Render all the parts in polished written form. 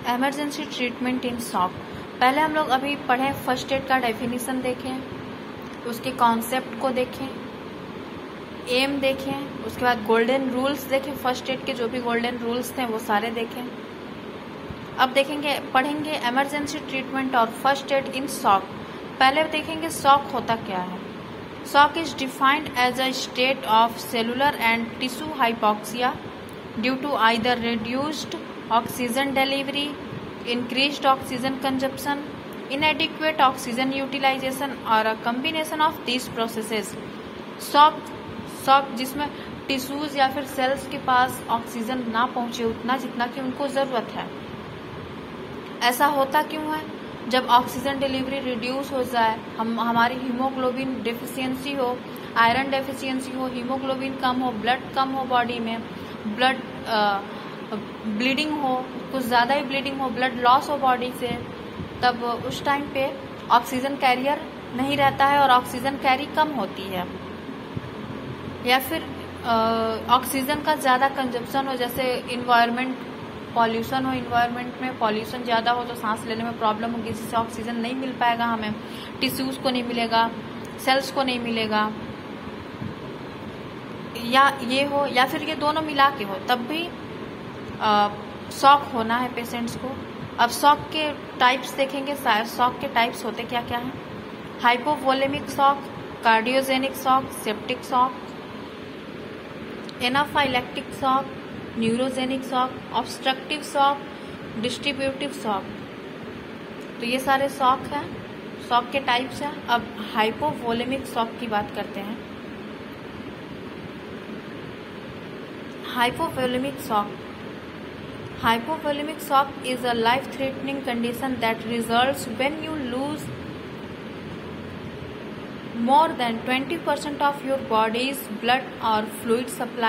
Emergency treatment इन shock. पहले हम लोग अभी पढ़े फर्स्ट एड का डेफिनेशन देखें, उसके कॉन्सेप्ट को देखें, एम देखें, उसके बाद गोल्डन रूल्स देखें, फर्स्ट एड के जो भी गोल्डन रूल्स थे वो सारे देखें। अब देखेंगे, पढ़ेंगे इमरजेंसी ट्रीटमेंट और फर्स्ट एड इन शॉक। पहले देखेंगे शॉक होता क्या है। Shock is defined as a state of cellular and tissue hypoxia due to either reduced oxygen delivery, increased oxygen consumption, inadequate oxygen utilization और a combination of these processes। Shock जिसमें tissues या फिर sales के पास oxygen ना पहुंचे उतना जितना कि उनको ज़रूरत है। ऐसा होता क्यों है? जब ऑक्सीजन डिलीवरी रिड्यूस हो जाए, हमारी हीमोग्लोबिन डेफिशिएंसी हो, आयरन डेफिशिएंसी हो, हीमोग्लोबिन कम हो, ब्लड कम हो बॉडी में, ब्लड ब्लीडिंग हो, कुछ ज़्यादा ही ब्लीडिंग हो, ब्लड लॉस हो बॉडी से, तब उस टाइम पे ऑक्सीजन कैरियर नहीं रहता है और ऑक्सीजन कैरी कम होती है। या फिर ऑक्सीजन का ज़्यादा कंजप्शन हो, जैसे इन्वायरमेंट पॉल्यूशन हो, इन्वायरमेंट में पॉल्यूशन ज़्यादा हो तो सांस लेने में प्रॉब्लम होगी, जिससे ऑक्सीजन नहीं मिल पाएगा, हमें टिश्यूज़ को नहीं मिलेगा, सेल्स को नहीं मिलेगा, या ये हो या फिर ये दोनों मिला के हो, तब भी शॉक होना है पेशेंट्स को। अब शॉक के टाइप्स देखेंगे। शॉक के टाइप्स होते क्या क्या हैं? Hypovolemic shock, cardiogenic shock, septic shock, anaphylactic shock, neurogenic shock, obstructive shock, distributive shock. तो ये सारे शॉक हैं, शॉक के टाइप्स हैं। अब हाइपोवोलेमिक शॉक की बात करते हैं। Hypovolemic shock. Hypovolemic shock is a life-threatening condition that results when you lose more than 20% of your body's blood or fluid supply.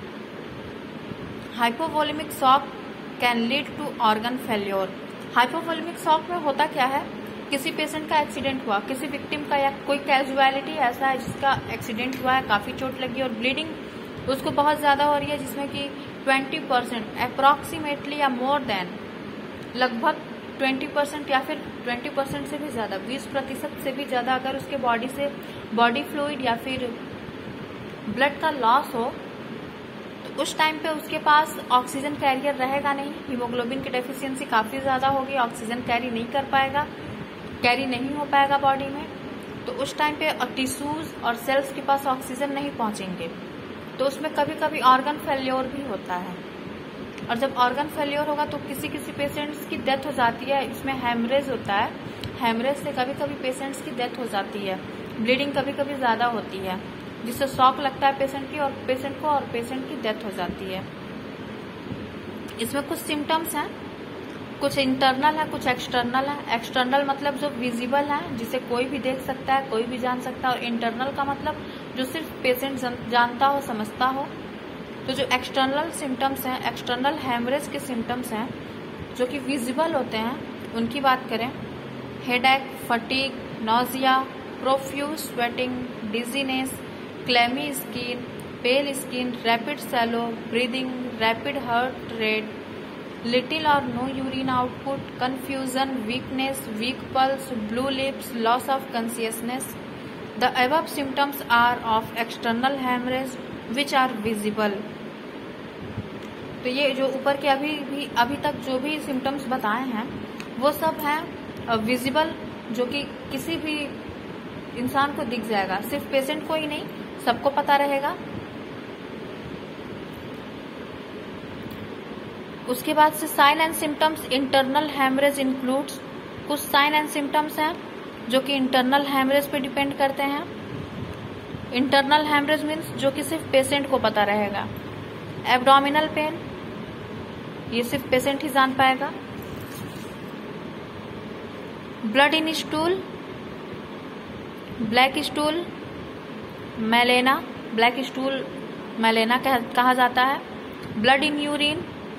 Hypovolemic shock can lead to organ failure. Hypovolemic shock में होता क्या है? किसी patient का accident हुआ, किसी victim का या कोई कैजुअलिटी ऐसा है जिसका एक्सीडेंट हुआ है, काफ़ी चोट लगी और ब्लीडिंग उसको बहुत ज़्यादा हो रही है, जिसमें कि 20% अप्रॉक्सीमेटली या मोर देन लगभग 20% या फिर 20% से भी ज़्यादा, 20% से भी ज़्यादा अगर उसके बॉडी से बॉडी फ्लूइड या फिर ब्लड का लॉस हो तो उस टाइम पे उसके पास ऑक्सीजन कैरियर रहेगा नहीं, हीमोग्लोबिन की डेफिशिएंसी काफ़ी ज़्यादा होगी, ऑक्सीजन कैरी नहीं कर पाएगा, कैरी नहीं हो पाएगा बॉडी में, तो उस टाइम पे टिश्यूज और सेल्स के पास ऑक्सीजन नहीं पहुँचेंगे, तो उसमें कभी कभी ऑर्गन फेल्योर भी होता है। और जब ऑर्गन फेल्योर होगा तो किसी किसी पेशेंट्स की डेथ हो जाती है। इसमें हेमरेज होता है, हेमरेज से कभी कभी पेशेंट्स की डेथ हो जाती है, ब्लीडिंग कभी कभी ज़्यादा होती है, जिससे शॉक लगता है पेशेंट को और पेशेंट की डेथ हो जाती है। इसमें कुछ सिम्टम्स हैं, कुछ इंटरनल है, कुछ एक्सटर्नल है। एक्सटर्नल मतलब जो विजिबल है, जिसे कोई भी देख सकता है, कोई भी जान सकता है, और इंटरनल का मतलब जो सिर्फ पेशेंट जानता हो, समझता हो। तो जो एक्सटर्नल सिम्टम्स हैं, एक्सटर्नल हेमरेज के सिम्टम्स हैं जो कि विजिबल होते हैं, उनकी बात करें, headache, fatigue, nausea, profuse sweating, dizziness, clammy skin, pale skin, rapid shallow breathing, rapid heart rate, little और no urine output, confusion, weakness, weak pulse, blue lips, loss of consciousness. The above symptoms are of external hemorrhage which are visible. तो ये जो ऊपर के अभी तक जो भी सिम्टम्स बताए हैं वो सब हैं विजिबल, जो कि किसी भी इंसान को दिख जाएगा, सिर्फ पेशेंट को ही नहीं, सबको पता रहेगा। उसके बाद से sign and symptoms. Internal hemorrhage includes, कुछ साइन एंड सिम्टम्स हैं जो कि इंटरनल हेमरेज पे डिपेंड करते हैं। इंटरनल हेमरेज मीन्स जो कि सिर्फ पेशेंट को पता रहेगा। एब्डोमिनल पेन, ये सिर्फ पेशेंट ही जान पाएगा। Blood in stool, black stool, melena, black stool melena कहा जाता है। Blood in urine,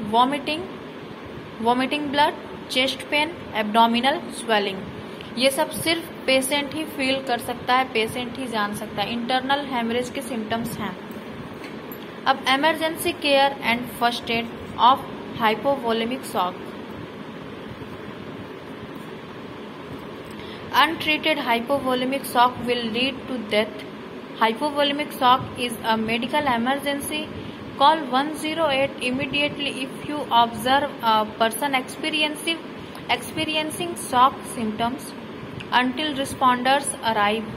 vomiting blood, chest pain, abdominal swelling, ये सब सिर्फ पेशेंट ही फील कर सकता है, पेशेंट ही जान सकता है। इंटरनल हेमरेज के सिम्टम्स हैं। अब emergency care and first aid of hypovolemic shock. Untreated hypovolemic shock will lead to death. Hypovolemic shock is a medical emergency. Call 108 immediately if you observe a person experiencing shock symptoms until responders arrive.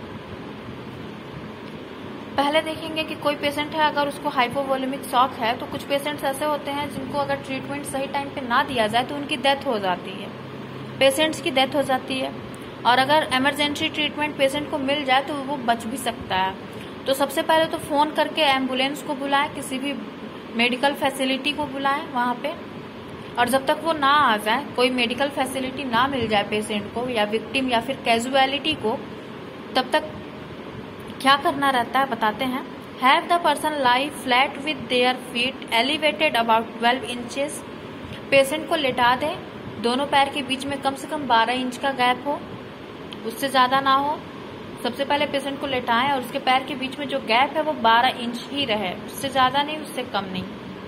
पहले देखेंगे कि कोई patient है, अगर उसको hypovolemic shock है तो कुछ पेशेंट्स ऐसे होते हैं जिनको अगर ट्रीटमेंट सही टाइम पे ना दिया जाए तो उनकी डेथ हो जाती है, पेशेंट्स की डेथ हो जाती है। और अगर इमरजेंसी ट्रीटमेंट पेशेंट को मिल जाए तो वो बच भी सकता है। तो सबसे पहले तो फोन करके एम्बुलेंस को बुलाएं, किसी भी मेडिकल फैसिलिटी को बुलाएं वहां पे। और जब तक वो ना आ जाए, कोई मेडिकल फैसिलिटी ना मिल जाए पेशेंट को या विक्टिम या फिर कैजुअलिटी को, तब तक क्या करना रहता है बताते हैं। Have the person lie flat with their feet elevated about 12 inches. Patient को लेटा दें, दोनों पैर के बीच में कम से कम 12 इंच का गैप हो, उससे ज्यादा ना हो। सबसे पहले पेशेंट को लेटाएं और उसके पैर के बीच में जो गैप है वो 12 इंच ही रहे, उससे ज्यादा नहीं, उससे कम नहीं।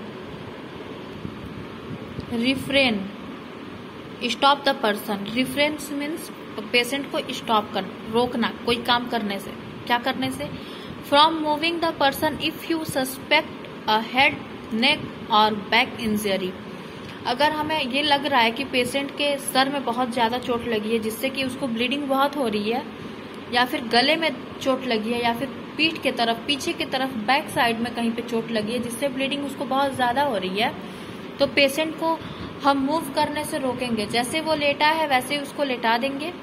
Refrain, stop the person. Refrain means patient को स्टॉप कर, रोकना कोई काम करने से। क्या करने से? From moving the person if you suspect a head, neck और बैक इंजरी। अगर हमें ये लग रहा है कि पेशेंट के सर में बहुत ज्यादा चोट लगी है जिससे कि उसको ब्लीडिंग बहुत हो रही है, या फिर गले में चोट लगी है, या फिर पीठ के तरफ, पीछे की तरफ, बैक साइड में कहीं पे चोट लगी है जिससे ब्लीडिंग उसको बहुत ज्यादा हो रही है, तो पेशेंट को हम मूव करने से रोकेंगे। जैसे वो लेटा है वैसे ही उसको लेटा देंगे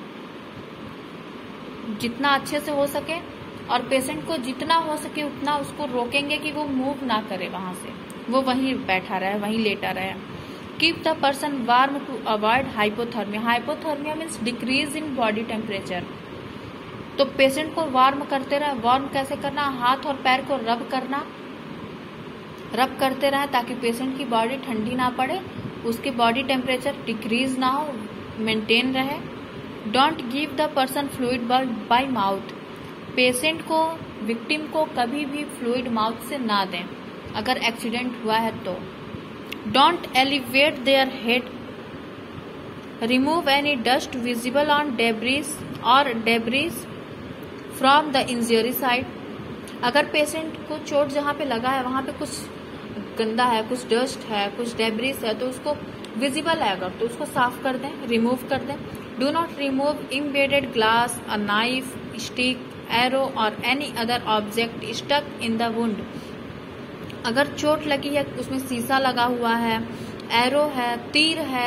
जितना अच्छे से हो सके, और पेशेंट को जितना हो सके उतना उसको रोकेंगे कि वो मूव ना करे वहां से, वो वहीं बैठा रहे, वहीं लेटा रहे। Keep the person warm to avoid hypothermia. Hypothermia means decrease in body temperature. तो पेशेंट को वार्म करते रहे। वार्म कैसे करना? हाथ और पैर को रब करना, रब करते रहे ताकि पेशेंट की बॉडी ठंडी ना पड़े, उसकी बॉडी टेम्परेचर डिक्रीज ना हो, मेंटेन रहे। Don't give the person fluid by mouth. Patient को, विक्टिम को कभी भी फ्लूइड माउथ से ना दें अगर एक्सीडेंट हुआ है तो। Don't elevate their head. Remove any dust visible on debris और debris from the injury side. अगर पेशेंट को चोट जहां पे लगा है वहां पे कुछ गंदा है, कुछ डस्ट है, कुछ डेब्रीज है, तो उसको विजिबल है अगर तो उसको साफ कर दें, रिमूव कर दें। Do not remove embedded glass, a knife, stick, arrow और any other object stuck in the wound. अगर चोट लगी है, उसमें शीशा लगा हुआ है, एरो है, तीर है,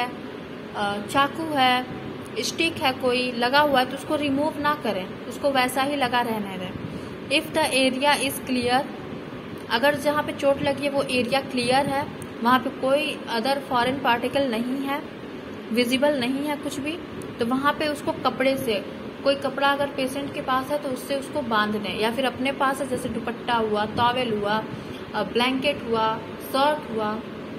चाकू है, स्टिक है कोई लगा हुआ है, तो उसको रिमूव ना करें, उसको वैसा ही लगा रहने दें। If the area is clear, अगर जहाँ पे चोट लगी है वो एरिया क्लियर है, वहां पे कोई अदर फॉरेन पार्टिकल नहीं है, विजिबल नहीं है कुछ भी, तो वहां पे उसको कपड़े से, कोई कपड़ा अगर पेशेंट के पास है तो उससे उसको बांध दें, या फिर अपने पास है जैसे दुपट्टा हुआ, टॉवेल हुआ, ब्लैंकेट हुआ, शर्ट हुआ,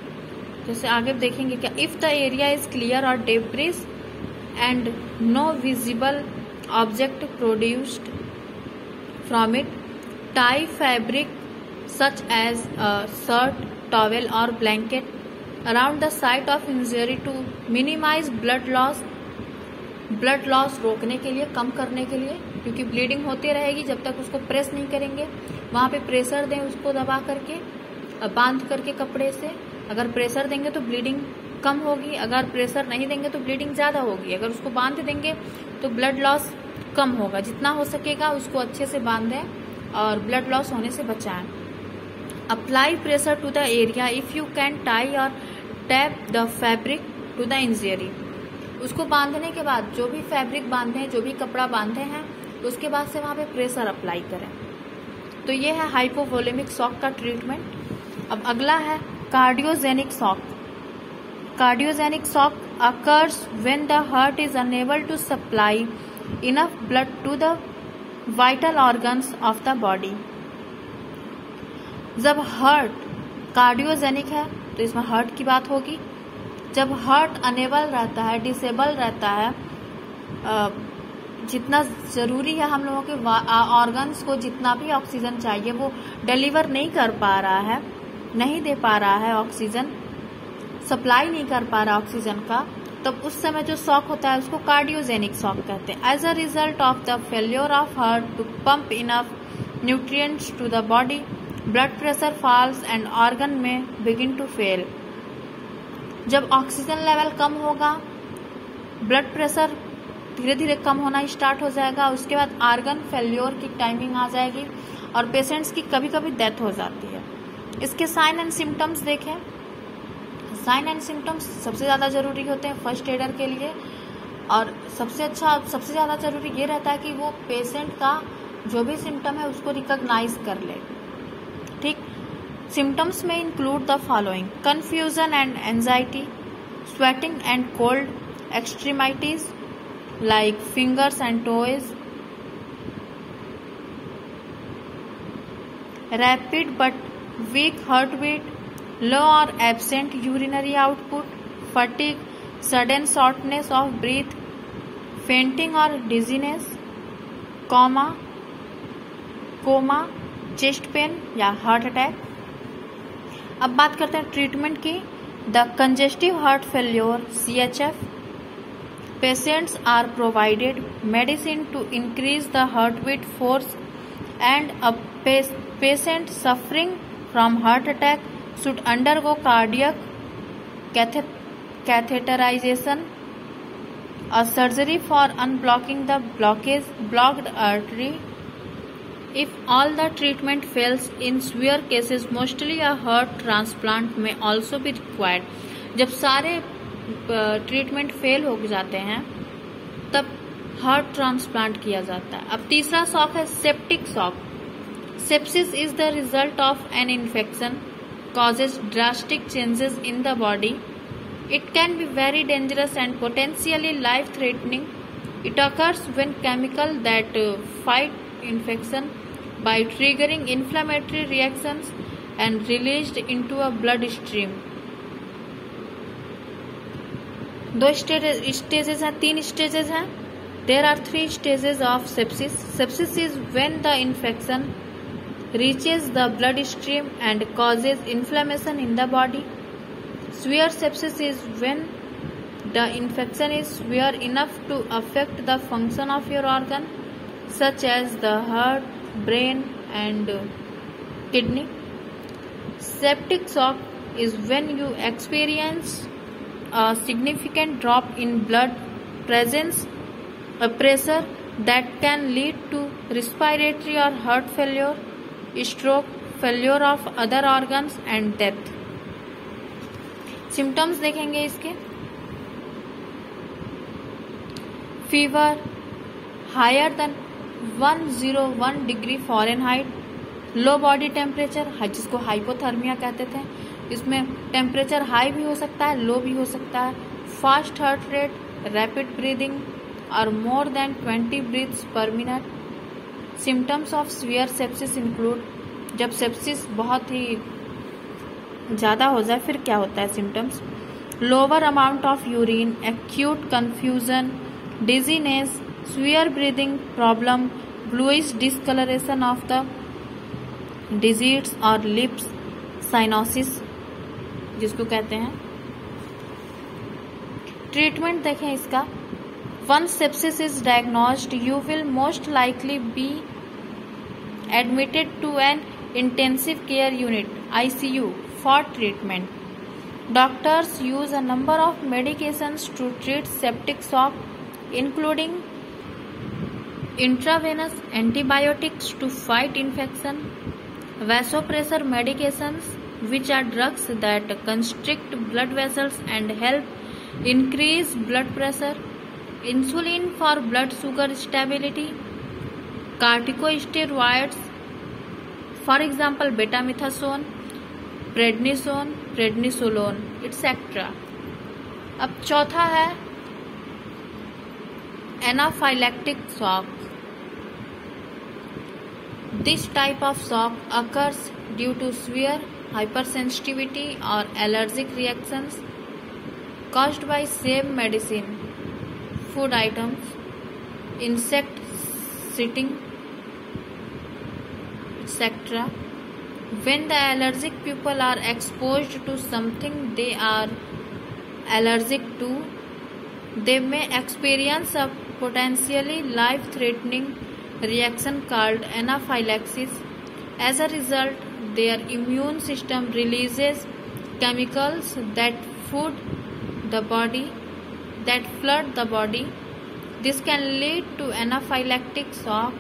जैसे आगे देखेंगे क्या। If the area is clear और debris and no visible object produced from it, tie fabric such as a shirt, towel or blanket around the site of injury to minimize blood loss। Blood loss रोकने के लिए, कम करने के लिए, क्योंकि bleeding होती रहेगी जब तक उसको प्रेस नहीं करेंगे। वहां पे प्रेशर दें उसको दबा करके, बांध करके कपड़े से। अगर प्रेशर देंगे तो ब्लीडिंग कम होगी, अगर प्रेशर नहीं देंगे तो ब्लीडिंग ज्यादा होगी। अगर उसको बांध देंगे तो ब्लड लॉस कम होगा। जितना हो सकेगा उसको अच्छे से बांधें और ब्लड लॉस होने से बचाएं। Apply pressure to the area if you can tie और tape the fabric to the injury. उसको बांधने के बाद जो भी फैब्रिक बांधे हैं, जो भी कपड़ा बांधे हैं, उसके बाद से वहां पे प्रेशर अप्लाई करें। तो ये है हाइपोवोलेमिक शॉक का ट्रीटमेंट। अब अगला है cardiogenic shock. Cardiogenic shock occurs when the heart is unable to supply enough blood to the vital organs of the body. जब हार्ट कार्डियोजेनिक है तो इसमें हार्ट की बात होगी। जब हार्ट अनेबल रहता है, डिसेबल रहता है, जितना जरूरी है हम लोगों के ऑर्गन्स को जितना भी ऑक्सीजन चाहिए वो डिलीवर नहीं कर पा रहा है, नहीं दे पा रहा है, ऑक्सीजन सप्लाई नहीं कर पा रहा ऑक्सीजन का, तब उस समय जो शॉक होता है उसको कार्डियोजेनिक शॉक कहते हैं। As a result of the failure of heart to pump enough nutrients to the body, blood pressure falls and organ में बिगिन टू फेल। जब ऑक्सीजन लेवल कम होगा, ब्लड प्रेशर धीरे धीरे कम होना स्टार्ट हो जाएगा, उसके बाद ऑर्गन फेल्योर की टाइमिंग आ जाएगी और पेशेंट्स की कभी कभी डेथ हो जाती है। इसके साइन एंड सिम्टम्स देखें। साइन एंड सिम्टम्स सबसे ज़्यादा जरूरी होते हैं फर्स्ट एडर के लिए, और सबसे ज़्यादा जरूरी ये रहता है कि वो पेशेंट का जो भी सिम्टम है उसको रिकॉग्नाइज कर ले। ठीक, सिम्टम्स में include the following: confusion and anxiety, sweating and cold extremities like fingers and toes, rapid but weak heartbeat, low or absent urinary output, fatigue, sudden shortness of breath, fainting or dizziness, coma, chest pain या heart attack. अब बात करते हैं treatment की। The congestive heart failure CHF, patients are provided medicine to increase the heartbeat force and a patient suffering from heart attack should undergo cardiac catheterization, a surgery for unblocking the blocked artery. If all the treatment fails, in severe cases mostly a heart transplant may also be required. जब सारे treatment fail हो जाते हैं तब heart transplant किया जाता है। अब तीसरा शॉक है septic shock. Sepsis is the result of an infection, causes drastic changes in the body. It can be very dangerous and potentially life-threatening. It occurs when chemicals that fight infection by triggering inflammatory reactions and released into a bloodstream. दो stages हैं, 3 stages हैं. There are 3 stages of sepsis. Sepsis is when the infection reaches the bloodstream and causes inflammation in the body. Severe sepsis is when the infection is severe enough to affect the function of your organ, such as the heart, brain, and kidney. Septic shock is when you experience a significant drop in blood pressure that can lead to respiratory or heart failure, stroke, failure of other organs and death. Symptoms देखेंगे इसके। Fever higher than 101 degree Fahrenheit, low body temperature जिसको hypothermia कहते थे, इसमें temperature high भी हो सकता है, लो भी हो सकता है, fast heart rate, rapid breathing और more than 20 breaths per minute. Symptoms of severe sepsis include, जब सेप्सिस बहुत ही ज़्यादा हो जाए फिर क्या होता है symptoms: lower amount of urine, acute confusion, dizziness, severe breathing problem, bluish discolouration of the digits और लिप्स, साइनोसिस जिसको कहते हैं। ट्रीटमेंट देखें इसका। Once sepsis is diagnosed, you will most likely be admitted to an intensive care unit (ICU) for treatment. Doctors use a number of medications to treat septic shock, including intravenous antibiotics to fight infection, vasopressor medications, which are drugs that constrict blood vessels and help increase blood pressure, insulin for blood sugar stability, corticosteroids, for example betamethasone, prednisone, prednisolone, etc. अब चौथा है anaphylactic shock. This type of shock occurs due to severe hypersensitivity or allergic reactions caused by same medicine, food items, insect sitting, etc. When the allergic people are exposed to something they are allergic to, They may experience a potentially life-threatening reaction called anaphylaxis. As a result, their immune system releases chemicals that flood the body. This can lead to anaphylactic shock.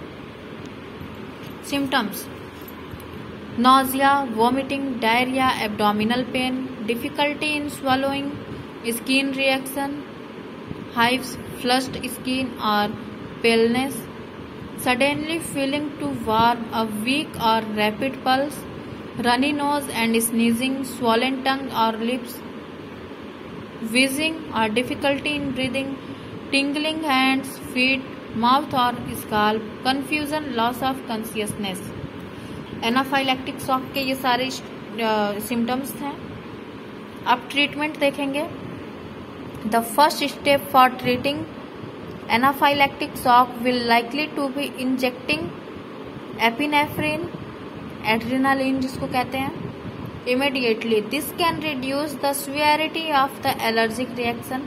Symptoms: nausea, vomiting, diarrhea, abdominal pain, difficulty in swallowing, skin reaction, hives, flushed skin or paleness, suddenly feeling too warm, a weak or rapid pulse, runny nose and sneezing, swollen tongue or lips, wheezing or difficulty in breathing, tingling hands, feet, mouth or scalp, confusion, loss of consciousness. Anaphylactic shock के ये सारे symptoms हैं. अब treatment देखेंगे. The first step for treating anaphylactic shock will likely to be injecting epinephrine, adrenaline जिसको कहते हैं, immediately. This can reduce the severity of the allergic reaction.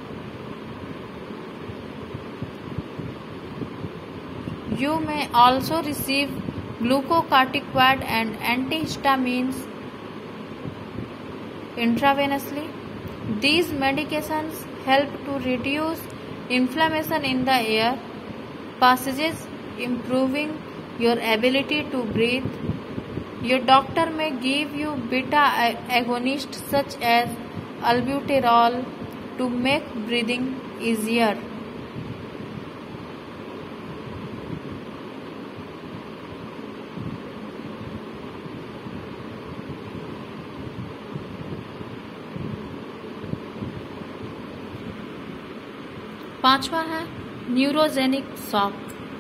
You may also receive glucocorticoid and antihistamines intravenously. These medications help to reduce inflammation in the air passages, improving your ability to breathe. Your doctor may give you beta agonists such as albuterol to make breathing easier. पांचवा है neurogenic shock.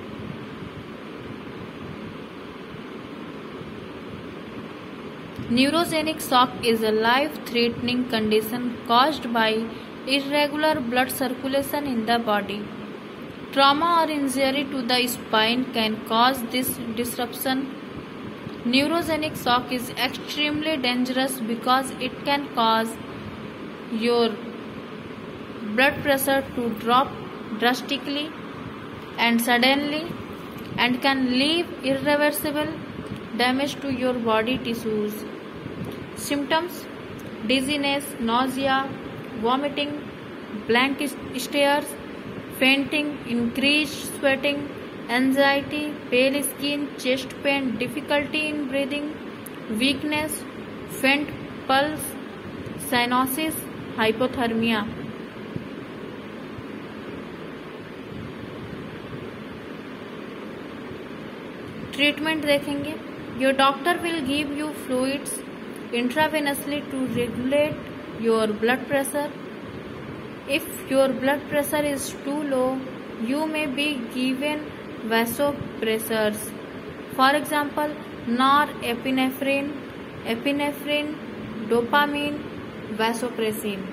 Neurogenic shock is a life-threatening condition caused by irregular blood circulation in the body. Trauma or injury to the spine can cause this disruption. Neurogenic shock is extremely dangerous because it can cause your blood pressure to drop drastically and suddenly and can leave irreversible damage to your body tissues. Symptoms: dizziness, nausea, vomiting, blank stares, fainting, increased sweating, anxiety, pale skin, chest pain, difficulty in breathing, weakness, faint pulse, cyanosis, hypothermia. Treatment देखेंगे. Your doctor will give you fluids intravenously to regulate your blood pressure. If your blood pressure is too low, you may be given vasopressors. For example, norepinephrine, epinephrine, dopamine, vasopressin.